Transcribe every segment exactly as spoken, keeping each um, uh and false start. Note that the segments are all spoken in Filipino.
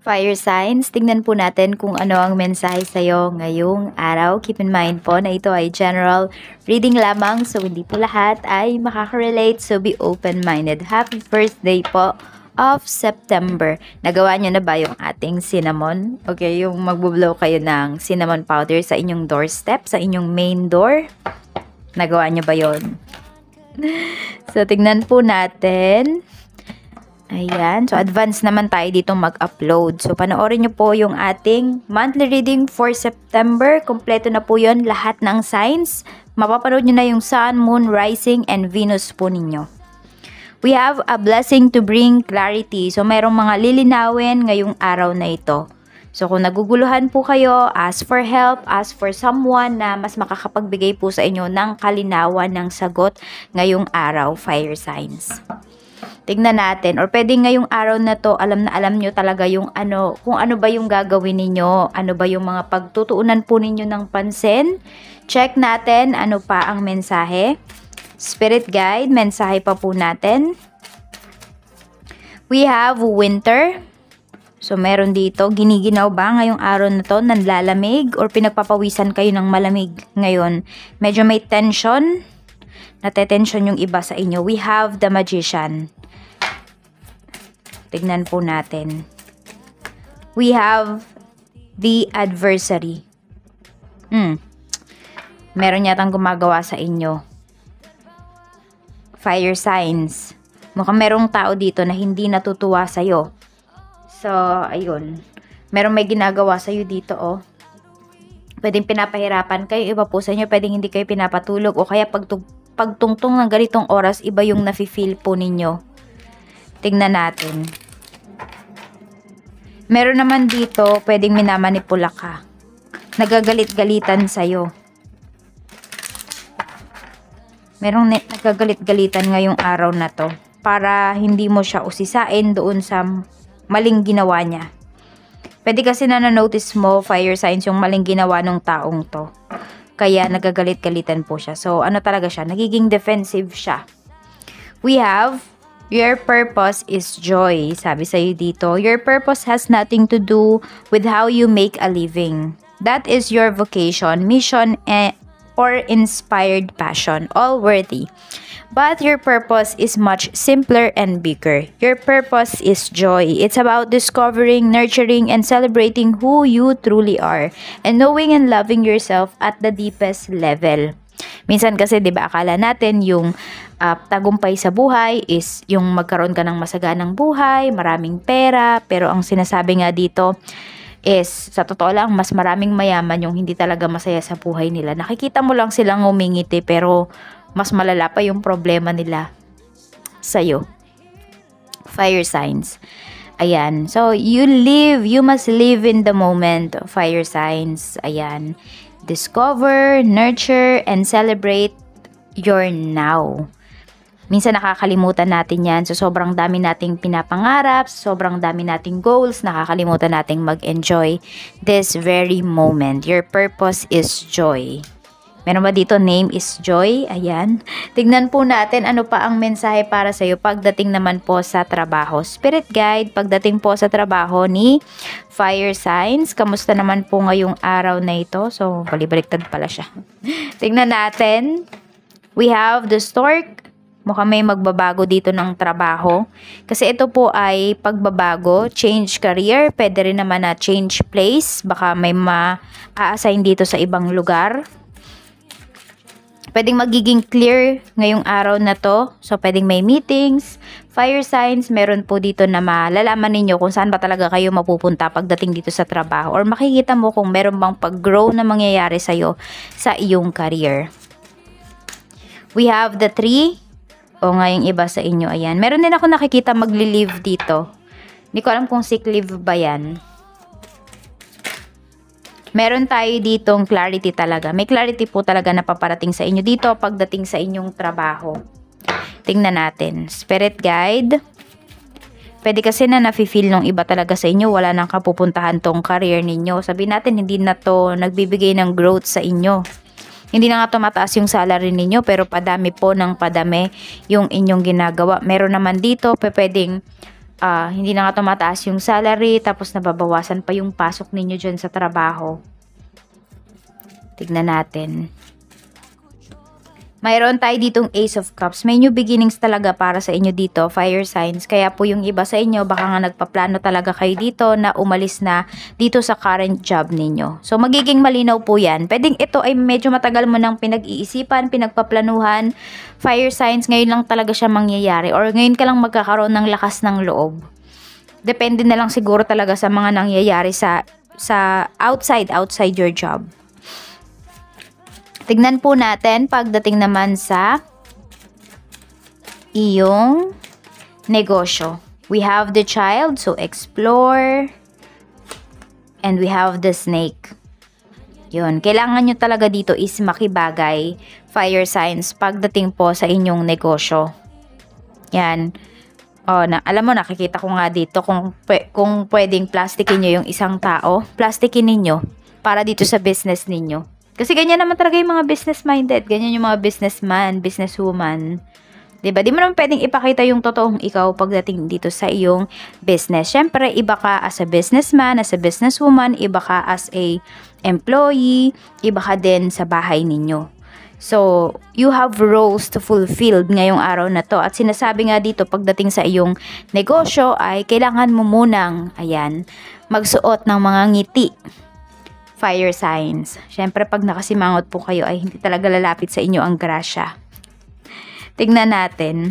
Fire signs, tingnan po natin kung ano ang mensahe sa'yo ngayong araw. Keep in mind po na ito ay general reading lamang, so hindi po lahat ay makaka-relate, so be open-minded. Happy first day po of September. Nagawa nyo na ba yung ating cinnamon? Okay, yung magbublow kayo ng cinnamon powder sa inyong doorstep, sa inyong main door. Nagawa nyo ba yon? So, tingnan po natin. Ayan. So, advance naman tayo dito mag-upload. So, panoorin nyo po yung ating monthly reading for September. Kompleto na po yun. Lahat ng signs. Mapapanood nyo na yung Sun, Moon, Rising, and Venus po ninyo. We have a blessing to bring clarity. So, mayroong mga lilinawin ngayong araw na ito. So, kung naguguluhan po kayo, ask for help, ask for someone na mas makakapagbigay po sa inyo ng kalinawan ng sagot ngayong araw, fire signs. Tignan natin, or pwede ngayong araw na to, alam na alam nyo talaga yung ano, kung ano ba yung gagawin ninyo, ano ba yung mga pagtutuunan po ninyo ng pansin. Check natin, ano pa ang mensahe. Spirit guide, mensahe pa po natin. We have winter. So, meron dito, giniginaw ba ngayong araw na to, nanlalamig, or pinagpapawisan kayo ng malamig ngayon? Medyo may tension, natetensyon yung iba sa inyo. We have the magician. Tignan po natin. We have the adversary. Hmm. Meron yatang gumagawa sa inyo. Fire signs. Mukhang merong tao dito na hindi natutuwa sa'yo. So, ayun. Merong may ginagawa sa'yo dito, oh. Pwedeng pinapahirapan kayo. Iba po sa inyo, pwedeng hindi kayo pinapatulog. O kaya pagtug pagtungtong ng ganitong oras, iba yung nafe-feel po ninyo. Tingnan natin. Meron naman dito, pwedeng minamanipula ka. Nagagalit-galitan sa'yo. Merong nagagalit-galitan ngayong araw na to. Para hindi mo siya usisain doon sa maling ginawa niya. Pwede kasi na-notice mo, fire signs, yung maling ginawa ng taong to. Kaya nagagalit-galitan po siya. So, ano talaga siya? Nagiging defensive siya. We have, your purpose is joy. Sabi sa'yo dito, your purpose has nothing to do with how you make a living. That is your vocation, mission, eh, or inspired passion, all worthy. But your purpose is much simpler and bigger. Your purpose is joy. It's about discovering, nurturing, and celebrating who you truly are, and knowing and loving yourself at the deepest level. Minsan kasi, di ba, akala natin yung uh, tagumpay sa buhay is yung magkaroon ka ng masaganang buhay, maraming pera, pero ang sinasabi nga dito is, sa totoo lang, mas maraming mayaman yung hindi talaga masaya sa buhay nila. Nakikita mo lang silang umingiti, pero mas malala pa yung problema nila sa'yo. Fire signs. Ayan. So, you live, you must live in the moment. Fire signs. Ayan. Discover, nurture, and celebrate your now. Minsan nakakalimutan natin yan. So, sobrang dami nating pinapangarap, sobrang dami nating goals, nakakalimutan nating mag-enjoy this very moment. Your purpose is joy. Meron ba dito, name is joy? Ayan. Tignan po natin ano pa ang mensahe para sa'yo pagdating naman po sa trabaho. Spirit guide, pagdating po sa trabaho ni fire signs. Kamusta naman po ngayong araw na ito? So, balibaliktad pala siya. Tignan natin. We have the stork. Mukhang may magbabago dito ng trabaho. Kasi ito po ay pagbabago, change career, pwede rin naman na change place. Baka may ma-assign dito sa ibang lugar. Pwedeng magiging clear ngayong araw na to. So, pwedeng may meetings, fire signs. Meron po dito na malalaman ninyo kung saan ba talaga kayo mapupunta pagdating dito sa trabaho. Or makikita mo kung meron bang pag-grow na mangyayari sa'yo sa iyong career. We have the tree. O ngayong iba sa inyo, ayan. Meron din ako nakikita magli-leave dito. Hindi ko alam kung sick leave ba yan. Meron tayo ditong clarity talaga. May clarity po talaga na paparating sa inyo dito pagdating sa inyong trabaho. Tingnan natin. Spirit guide. Pwede kasi na nafe-feel nung iba talaga sa inyo. Wala nang kapupuntahan tong career ninyo. Sabihin natin, hindi na to nagbibigay ng growth sa inyo. Hindi na nga tumataas yung salary ninyo, pero padami po ng padami yung inyong ginagawa. Meron naman dito, pwedeng uh, hindi na nga tumataas yung salary, tapos nababawasan pa yung pasok ninyo dyan sa trabaho. Tignan natin. Mayroon tayo ditong Ace of Cups. May new beginnings talaga para sa inyo dito, fire signs. Kaya po yung iba sa inyo, baka nga nagpaplano talaga kayo dito na umalis na dito sa current job ninyo. So, magiging malinaw po yan. Pwedeng ito ay medyo matagal mo nang pinag-iisipan, pinagpaplanuhan. Fire signs, ngayon lang talaga siya mangyayari. Or ngayon ka lang magkakaroon ng lakas ng loob. Depende na lang siguro talaga sa mga nangyayari sa, sa outside, outside your job. Tignan po natin pagdating naman sa iyong negosyo. We have the child, so explore. And we have the snake. Yun, kailangan nyo talaga dito is makibagay, fire signs, pagdating po sa inyong negosyo. Yan. Oh, na, alam mo, nakikita ko nga dito kung, kung pwedeng plastikin nyo yung isang tao, plastikin ninyo para dito sa business ninyo. Kasi ganyan naman talaga yung mga business-minded. Ganyan yung mga businessman, businesswoman. Diba? Di mo naman pwedeng ipakita yung totoong ikaw pagdating dito sa iyong business. Siyempre, iba ka as a businessman, as a businesswoman, iba ka as a employee, iba ka din sa bahay ninyo. So, you have roles to fulfill ngayong araw na to. At sinasabi nga dito, pagdating sa iyong negosyo, ay kailangan mo munang, ayan, magsuot ng mga ngiti. Fire signs. Siyempre, pag nakasimangot po kayo, ay hindi talaga lalapit sa inyo ang grasya. Tignan natin.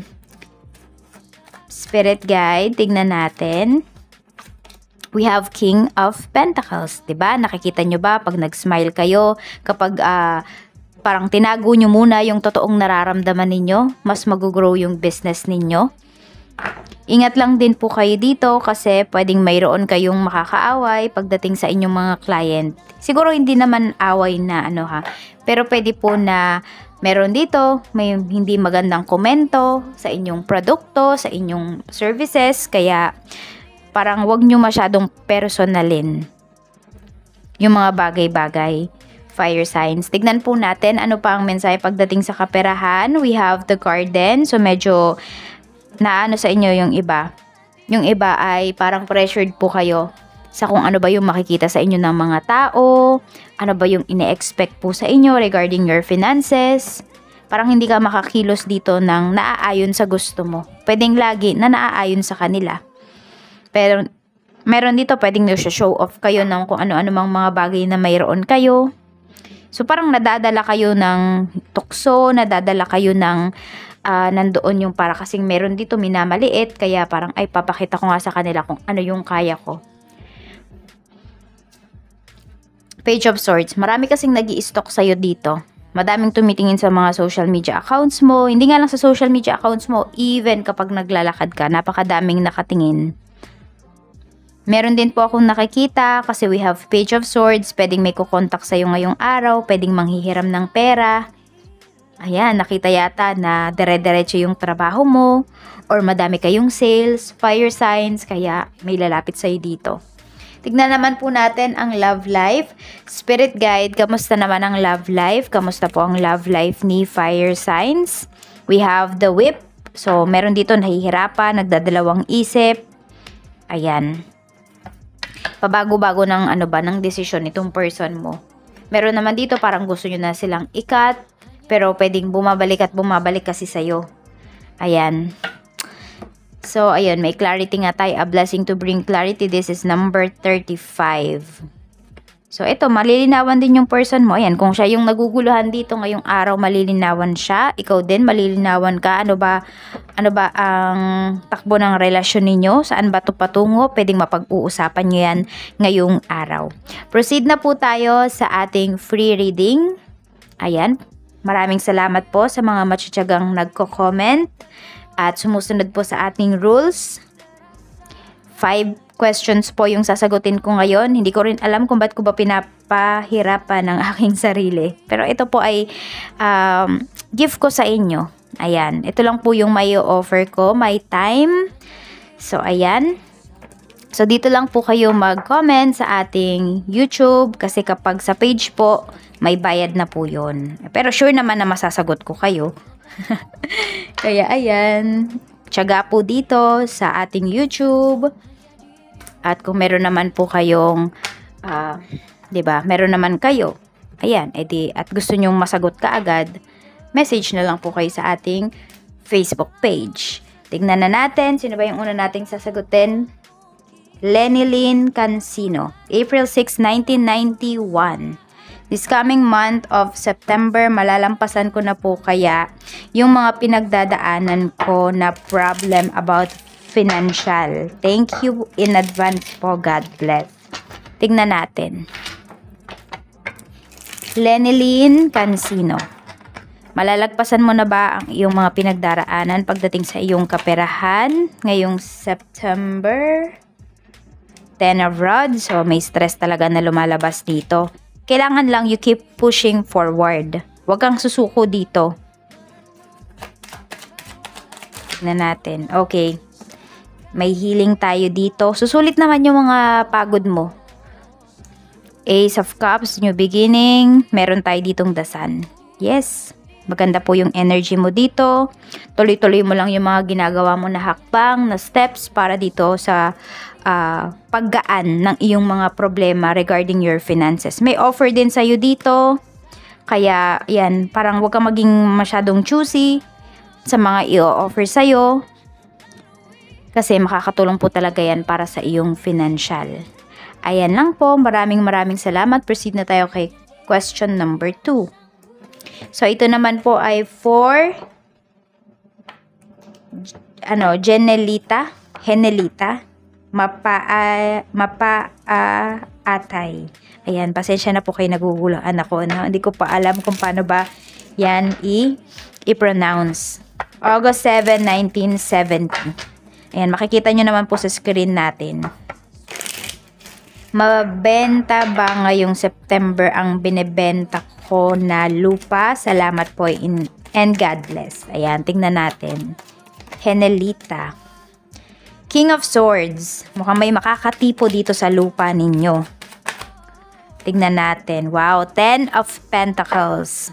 Spirit guide, tignan natin. We have King of Pentacles. Diba? Nakikita nyo ba pag nag-smile kayo, kapag uh, parang tinago nyo muna yung totoong nararamdaman ninyo, mas mag-grow yung business ninyo. Ingat lang din po kayo dito kasi pwedeng mayroon kayong makakaaway pagdating sa inyong mga client. Siguro hindi naman away na ano ha, pero pwede po na meron dito may hindi magandang komento sa inyong produkto, sa inyong services, kaya parang wag nyo masyadong personalin yung mga bagay-bagay. Fire signs. Tignan po natin ano pa ang mensahe pagdating sa kaperahan. We have the Garden, so medyo na ano sa inyo yung iba. Yung iba ay parang pressured po kayo sa kung ano ba yung makikita sa inyo ng mga tao, ano ba yung ine-expect po sa inyo regarding your finances. Parang hindi ka makakilos dito ng naaayon sa gusto mo. Pwedeng lagi na naaayon sa kanila. Pero meron dito pwedeng show off kayo ng kung ano-ano mang mga bagay na mayroon kayo. So parang nadadala kayo ng tukso, nadadala kayo ng Uh, nandoon yung para kasing meron dito minamaliit, kaya parang ay papakita ko nga sa kanila kung ano yung kaya ko. Page of Swords. Marami kasing nag-i-stock sa'yo dito. Madaming tumitingin sa mga social media accounts mo. Hindi nga lang sa social media accounts mo, even kapag naglalakad ka, napakadaming nakatingin. Meron din po akong nakikita kasi we have Page of Swords. Pwedeng may kukontak sa'yo ngayong araw, pwedeng manghihiram ng pera. Ayan, nakita yata na dire-diretso yung trabaho mo or madami kayong sales, fire signs, kaya may lalapit sa'yo dito. Tignan naman po natin ang love life. Spirit guide, kamusta naman ang love life? Kamusta po ang love life ni fire signs? We have the whip. So, meron dito nahihirapan, nagdadalawang isip. Ayan. Pabago-bago ng ano ba, ng desisyon nitong person mo. Meron naman dito parang gusto nyo na silang ikat. Pero pwedeng bumabalik at bumabalik kasi sa'yo. Ayan. So, ayun. May clarity nga tayo. A blessing to bring clarity. This is number thirty-five. So, ito. Malilinawan din yung person mo. Ayan. Kung siya yung naguguluhan dito ngayong araw, malilinawan siya. Ikaw din, malilinawan ka. Ano ba, ano ba ang takbo ng relasyon ninyo? Saan ba ito patungo? Pwedeng mapag-uusapan nyo yan ngayong araw. Proceed na po tayo sa ating free reading. Ayan. Maraming salamat po sa mga matsyatsagang nagko-comment at sumusunod po sa ating rules. Five questions po yung sasagutin ko ngayon. Hindi ko rin alam kung ba't ko ba pinapahirapan ng aking sarili. Pero ito po ay um, gift ko sa inyo. Ayan. Ito lang po yung may offer ko. My time. So, ayan. So, dito lang po kayo mag-comment sa ating YouTube kasi kapag sa page po, may bayad na po yun. Pero sure naman na masasagot ko kayo. Kaya, ayan. tiyaga po dito sa ating YouTube. At kung meron naman po kayong, uh, 'di ba? Meron naman kayo. Ayan, edi at gusto nyong masagot kaagad, message na lang po kayo sa ating Facebook page. Tignan na natin, sino ba yung una nating sasagutin? Lenilyn Cancino, April sixth, nineteen ninety-one. This coming month of September, malalampasan ko na po kaya yung mga pinagdadaanan ko na problem about financial. Thank you in advance po. God bless. Tignan natin. Lenilyn Cancino, malalagpasan mo na ba ang iyong mga pinagdaraanan pagdating sa iyong kaperahan ngayong September? Ten of Rods. So, may stress talaga na lumalabas dito. Kailangan lang you keep pushing forward. Huwag kang susuko dito. Tignan natin. Okay. May healing tayo dito. Susulit naman yung mga pagod mo. Ace of Cups, new beginning. Meron tayo ditong The Sun. Yes. Maganda po yung energy mo dito. Tuloy-tuloy mo lang yung mga ginagawa mo na hakbang, na steps para dito sa uh, paggaan ng iyong mga problema regarding your finances. May offer din sa'yo dito. Kaya, yan, parang huwag kang maging masyadong choosy sa mga i-offer sa'yo. Kasi makakatulong po talaga yan para sa iyong financial. Ayan lang po. Maraming maraming salamat. Proceed na tayo kay question number two. So, ito naman po ay for ano, Jenelita, Henelita, Mapa, uh, Mapa, uh, Atay. Ayan, pasensya na po kayo, nagugulaan ako. No? Hindi ko pa alam kung paano ba yan i- i-pronounce. August seventh, nineteen seventy. Ayan, makikita nyo naman po sa screen natin. Mabenta ba ngayong September ang binebenta ko na lupa? Salamat po in, and God bless. Ayan, tingnan natin. Henelita. King of Swords. Mukhang may makakatipo dito sa lupa ninyo. Tingnan natin. Wow, Ten of Pentacles.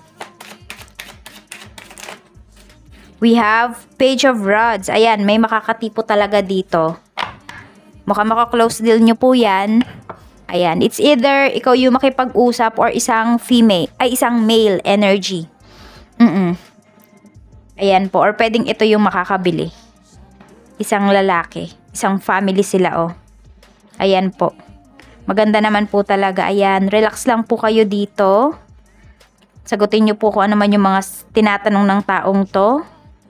We have Page of Rods. Ayan, may makakatipo talaga dito. Mukhang maka-close deal nyo po yan. Ayan, it's either ikaw yung makipag-usap or isang female, ay isang male energy. Mm-mm. Ayan po, or pwedeng ito yung makakabili. Isang lalaki, isang family sila, oh. Ayan po. Maganda naman po talaga. Ayan, relax lang po kayo dito. Sagutin nyo po kung ano man yung mga tinatanong ng taong to.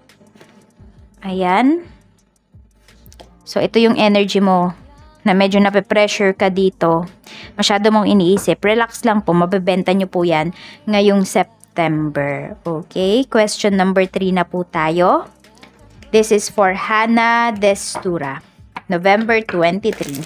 Ayan. So, ito yung energy mo na medyo nape-pressure ka dito. Masyado mong iniisip. Relax lang po. Mabebenta nyo po yan ngayong September. Okay? Question number three na po tayo. This is for Hannah Destura. November twenty-three.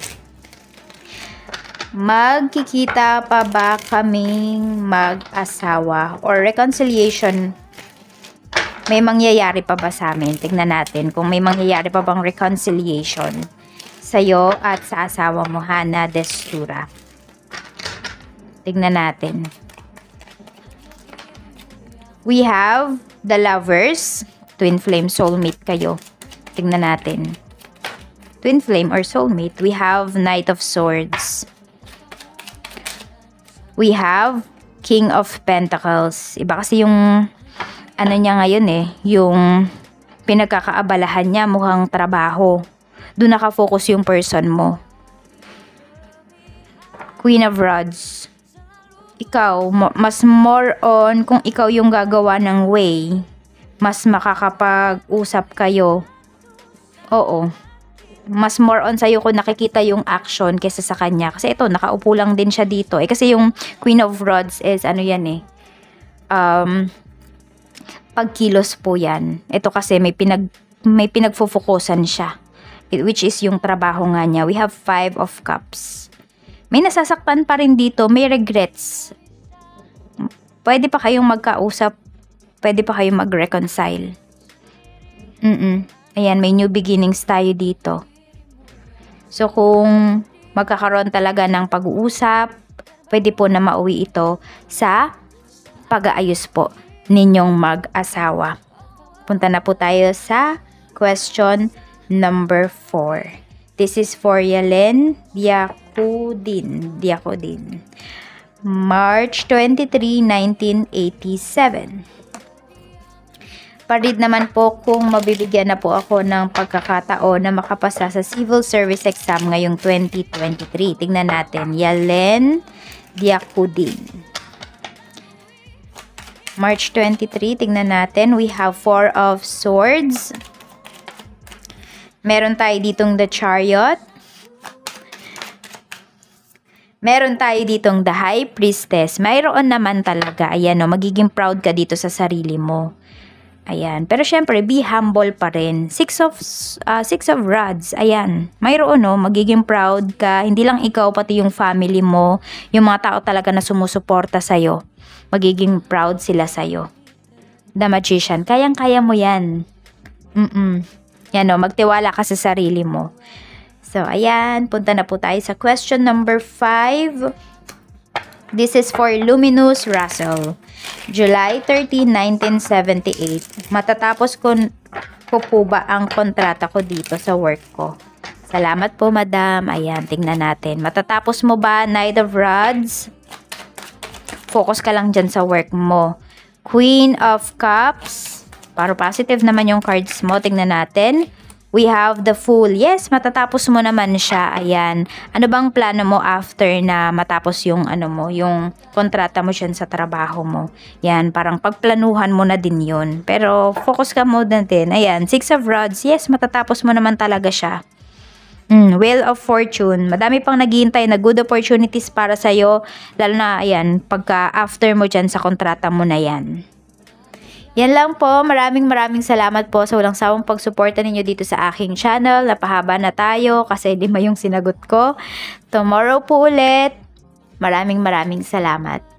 Magkikita pa ba kaming mag-asawa or reconciliation? May mangyayari pa ba sa amin? Tignan natin kung may mangyayari pa bang reconciliation sa'yo at sa asawa mo, Hannah Destura. Tignan natin. We have the Lovers. Twin flame, soulmate kayo. Tignan natin. Twin flame or soulmate. We have Knight of Swords. We have King of Pentacles. Iba kasi yung ano niya ngayon eh, yung pinagkakaabalahan niya mukhang trabaho. Doon nakafocus yung person mo. Queen of Rods. Ikaw, mas more on kung ikaw yung gagawa ng way, mas makakapag-usap kayo. Oo. Mas more on sa'yo kung nakikita yung action kesa sa kanya. Kasi ito, nakaupo lang din siya dito. Eh, kasi yung Queen of Rods is, ano yan eh, um, pagkilos po yan. Ito kasi may pinag, may pinagfufokusan siya. Which is yung trabaho nga niya. We have Five of Cups. May nasasaktan pa rin dito. May regrets. Pwede pa kayong magkausap. Pwede pa kayong mag-reconcile. Mm-mm. Ayan, may new beginnings tayo dito. So, kung magkakaroon talaga ng pag-uusap, pwede po na mauwi ito sa pag-aayos po ninyong mag-asawa. Punta na po tayo sa question number four. This is for Yalen Diakudin. Diakudin. March twenty-third, nineteen eighty-seven. Parid naman po kung mabibigyan na po ako ng pagkakataon na makapasa sa Civil Service Exam ngayong twenty twenty-three. Tingnan natin. Yalen Diakudin. March twenty-third, tingnan natin. We have Four of Swords. Meron tayo ditong The Chariot. Meron tayo ditong The High Priestess. Mayroon naman talaga. Ayan o, magiging proud ka dito sa sarili mo. Ayan. Pero syempre, be humble pa rin. Six of, uh, six of Rods. Ayan. Mayroon o, magiging proud ka. Hindi lang ikaw, pati yung family mo. Yung mga tao talaga na sumusuporta sa'yo. Magiging proud sila sa'yo. The Magician. Kayang-kaya mo yan. Mm-mm. Yan o, magtiwala ka sa sarili mo. So, ayan. Punta na po tayo sa question number five. This is for Luminous Russell. July thirteenth, nineteen seventy-eight. Matatapos ko, ko po ba ang kontrata ko dito sa work ko? Salamat po, madam. Ayan, tingnan natin. Matatapos mo ba, Knight of Rods? Focus ka lang dyan sa work mo. Queen of Cups. Para positive naman yung cards mo. Tingnan natin. We have the Fool. Yes, matatapos mo naman siya. Ayan. Ano bang plano mo after na matapos yung ano mo, yung kontrata mo dyan sa trabaho mo? Yan, parang pagplanuhan mo na din yun. Pero focus ka mo na din. Ayan, Six of Rods. Yes, matatapos mo naman talaga siya. Mm, Wheel of Fortune. Madami pang naghihintay na good opportunities para sa'yo. Lalo na, ayan, pagka after mo dyan sa kontrata mo na yan. Yan lang po. Maraming maraming salamat po sa walang sawang pagsuporta ninyo dito sa aking channel. Napahaba na tayo kasi lima yung sinagot ko. Tomorrow po ulit. Maraming maraming salamat.